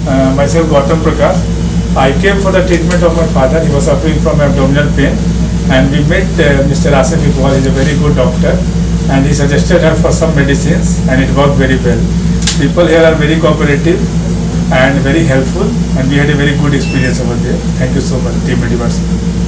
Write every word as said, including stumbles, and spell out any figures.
Uh, myself Gautam Prakash. I came for the treatment of my father. He was suffering from abdominal pain, and we met uh, Mister Asif Iqbal. He is a very good doctor, and he suggested her for some medicines, and it worked very well. People here are very cooperative and very helpful, and we had a very good experience over there. Thank you so much, Team Mediverse.